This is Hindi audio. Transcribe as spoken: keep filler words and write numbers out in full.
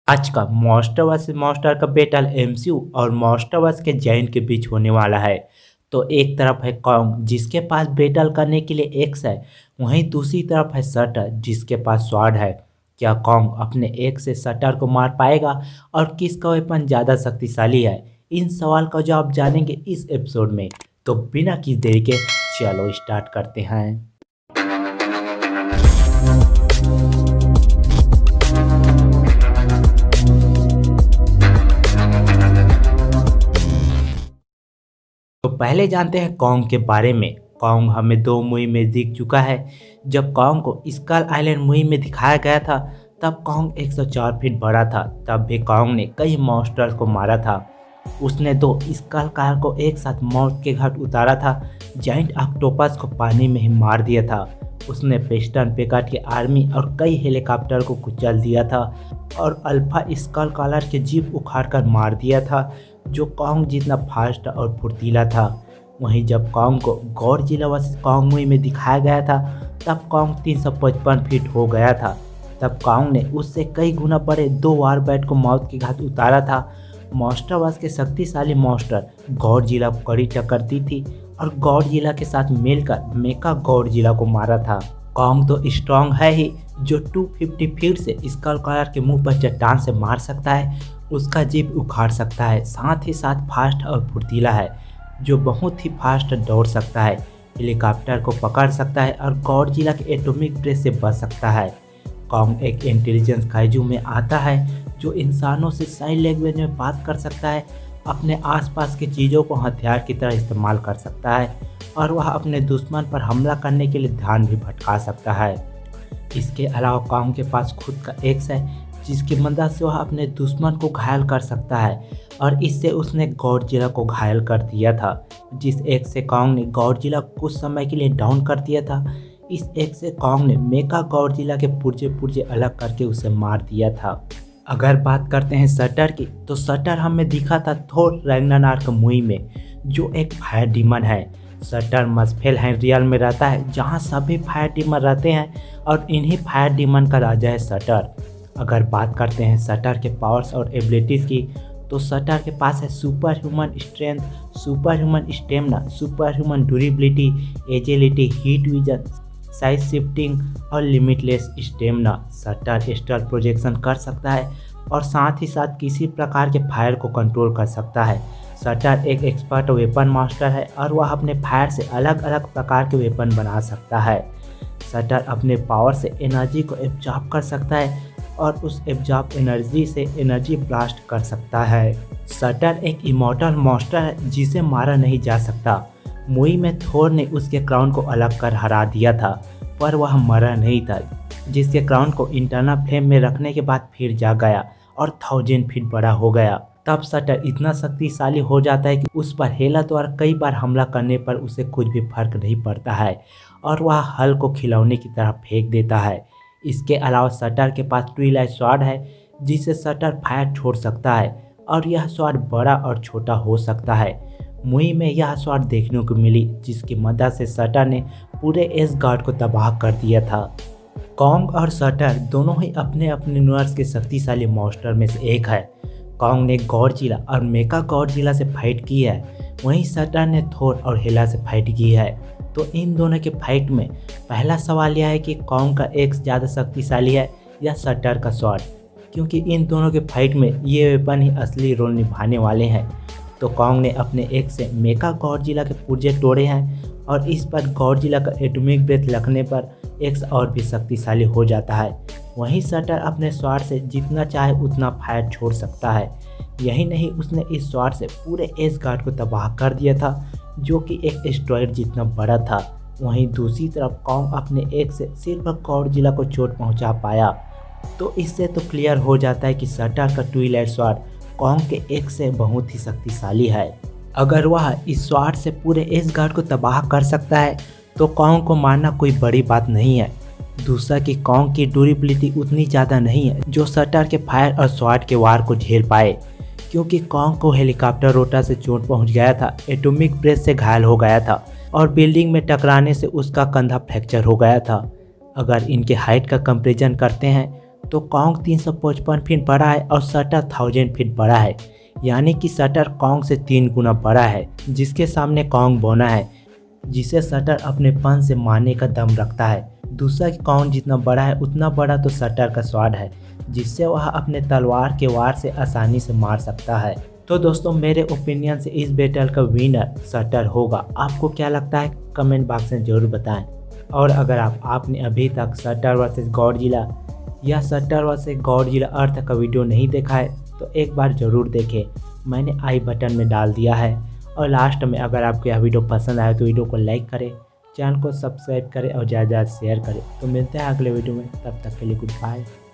आज का मॉन्स्टर वर्सेस मॉन्स्टर का बैटल एमसीयू और मॉन्स्टर वर्स के जायंट के बीच होने वाला है। तो एक तरफ है कॉन्ग जिसके पास बैटल करने के लिए एक्स है, वहीं दूसरी तरफ है सटर जिसके पास स्वॉर्ड है। क्या कॉन्ग अपने एक्स से सटर को मार पाएगा और किसका वेपन ज़्यादा शक्तिशाली है? इन सवाल का जवाब जानेंगे इस एपिसोड में। तो बिना किसी देरी के चलो स्टार्ट करते हैं। तो पहले जानते हैं कॉन्ग के बारे में। कॉन्ग हमें दो मूवी में दिख चुका है। जब कॉन्ग को स्कल आइलैंड मूवी में दिखाया गया था तब कॉन्ग एक सौ चार फीट बड़ा था। तब भी कॉन्ग ने कई मॉन्स्टर्स को मारा था। उसने दो स्कल कार को एक साथ मौत के घाट उतारा था। जाइंट ऑक्टोपस को पानी में ही मार दिया था। उसने पेस्टन पेकाट की आर्मी और कई हेलीकॉप्टर को कुचल दिया था और अल्फा स्कल कलर के जीप उखाड़ कर मार दिया था, जो कॉन्ग जितना फास्ट और फुर्तीला था। वहीं जब कॉन्ग को गॉडजिला वर्सेस कॉन्ग मूवी में दिखाया गया था तब कॉन्ग तीन सौ पचपन फीट हो गया था। तब कॉन्ग ने उससे कई गुना बड़े दो वार बैट को मौत के घाट उतारा था। मॉन्स्टर वर्स के शक्तिशाली मॉन्स्टर गॉडजिला को कड़ी टक्कर दी थी और गॉडजिला के साथ मिलकर मेका गॉडजिला को मारा था। कॉन्ग तो स्ट्रॉन्ग है ही, जो दो सौ पचास फीट से स्कल कलर के मुंह पर चट्टान से मार सकता है, उसका जीप उखाड़ सकता है। साथ ही साथ फास्ट और फुर्तीला है, जो बहुत ही फास्ट दौड़ सकता है, हेलीकॉप्टर को पकड़ सकता है और गॉडजिला के एटॉमिक ब्रेथ से बच सकता है। कॉन्ग एक इंटेलिजेंस काइजू में आता है जो इंसानों से साइन लैंग्वेज में बात कर सकता है, अपने आसपास की चीज़ों को हथियार की तरह इस्तेमाल कर सकता है और वह अपने दुश्मन पर हमला करने के लिए ध्यान भी भटका सकता है। इसके अलावा कॉन्ग के पास खुद का एक्स है जिसकी मदद से वह अपने दुश्मन को घायल कर सकता है और इससे उसने गॉडजिला को घायल कर दिया था। जिस एक्स से कॉन्ग ने गॉडजिला को कुछ समय के लिए डाउन कर दिया था, इस एक्स से कॉन्ग ने मेका गॉडजिला के पुर्जे पुर्जे अलग करके उसे मार दिया था। अगर बात करते हैं सटर की, तो सटर हमें दिखा था थोर रैग्नारॉक मूवी में, जो एक फायर डीमन है। सटर मस्फेल है रियल में रहता है जहाँ सभी फायर डीमन रहते हैं और इन्हीं फायर डीमन का राजा है सटर। अगर बात करते हैं सटर के पावर्स और एबिलिटीज़ की, तो सटर के पास है super human strength, super human stamina, super human durability, agility, heat vision, size shifting और limitless stamina. Surtur astral projection कर सकता है और साथ ही साथ किसी प्रकार के फायर को कंट्रोल कर सकता है। सटर एक एक्सपर्ट वेपन मास्टर है और वह अपने फायर से अलग अलग प्रकार के वेपन बना सकता है। सटर अपने पावर से एनर्जी को एब्जॉर्ब कर सकता है और उस एब्जॉर्ब एनर्जी से एनर्जी ब्लास्ट कर सकता है। सटर एक इमॉर्टल मॉन्स्टर है जिसे मारा नहीं जा सकता। मूवी में थोर ने उसके क्राउन को अलग कर हरा दिया था, पर वह मरा नहीं था, जिसके क्राउन को इंटरनल फ्लेम में रखने के बाद फिर जाग गया और थाउजेंड फीट बड़ा हो गया। तब सटर इतना शक्तिशाली हो जाता है कि उस पर हेला द्वारा कई बार हमला करने पर उसे कुछ भी फर्क नहीं पड़ता है और वह हल को खिलौने की तरह फेंक देता है। इसके अलावा सटर के पास ट्विलाइट स्वॉर्ड है जिससे सटर फायर छोड़ सकता है और यह स्वॉर्ड बड़ा और छोटा हो सकता है। मूवी में यह स्वॉर्ड देखने को मिली जिसकी मदद से सटर ने पूरे एसगार्ड को तबाह कर दिया था। कॉन्ग और सटर दोनों ही अपने अपने यूनिवर्स के शक्तिशाली मॉन्स्टर में से एक है। कॉन्ग ने गॉडजिला और मेका गॉडजिला से फाइट की है, वहीं सटर ने थोर और हेला से फाइट की है। तो इन दोनों के फाइट में पहला सवाल यह है कि कॉन्ग का एक्स ज़्यादा शक्तिशाली है या सटर का स्वॉर्ड, क्योंकि इन दोनों के फाइट में ये वेपन ही असली रोल निभाने वाले हैं। तो कॉन्ग ने अपने एक्स से मेका गॉडजिला के पुर्जे तोड़े हैं और इस पर गॉडजिला का एटॉमिक ब्रेथ लगने पर एक्स और भी शक्तिशाली हो जाता है। वहीं सटर अपने स्वॉर्ड से जितना चाहे उतना फायर छोड़ सकता है। यही नहीं, उसने इस स्वॉर्ड से पूरे एसगार्ड को तबाह कर दिया था, जो कि एक एस्टेरॉयड जितना बड़ा था। वहीं दूसरी तरफ कॉन्ग अपने एक्स से सिर्फ गॉडजिला को चोट पहुंचा पाया। तो इससे तो क्लियर हो जाता है कि सटर का ट्विलाइट स्वॉर्ड कॉन्ग के एक्स से बहुत ही शक्तिशाली है। अगर वह इस स्वॉर्ड से पूरे एसगार्ड को तबाह कर सकता है तो कॉन्ग को मारना कोई बड़ी बात नहीं है। दूसरा कि कॉन्ग की ड्यूरेबिलिटी उतनी ज़्यादा नहीं है जो सटर के फायर और स्वॉर्ड के वार को झेल पाए, क्योंकि कॉन्ग को हेलीकॉप्टर रोटर से चोट पहुंच गया था, एटॉमिक ब्रेथ से घायल हो गया था और बिल्डिंग में टकराने से उसका कंधा फ्रैक्चर हो गया था। अगर इनके हाइट का कंपैरिजन करते हैं तो कॉन्ग तीन सौ पचपन फीट बड़ा है और सटर थाउजेंड फीट बड़ा है, यानी कि सटर कॉन्ग से तीन गुना बड़ा है। जिसके सामने कॉन्ग बौना है, जिसे सटर अपने पन से मारने का दम रखता है। दूसरा कि कॉन्ग जितना बड़ा है उतना बड़ा तो सटर का स्वाद है, जिससे वह अपने तलवार के वार से आसानी से मार सकता है। तो दोस्तों, मेरे ओपिनियन से इस बैटल का विनर सटर होगा। आपको क्या लगता है कमेंट बॉक्स में ज़रूर बताएं। और अगर आप आपने अभी तक सटर वर्सेस गॉडजिला या सटर वर्सेस गॉडजिला अर्थ का वीडियो नहीं देखा है तो एक बार ज़रूर देखें, मैंने आई बटन में डाल दिया है। और लास्ट में अगर आपको यह वीडियो पसंद आए तो वीडियो को लाइक करें, चैनल को सब्सक्राइब करें और ज़्यादा से ज़्यादा शेयर करें। तो मिलते हैं अगले वीडियो में, तब तक के लिए गुड बाय।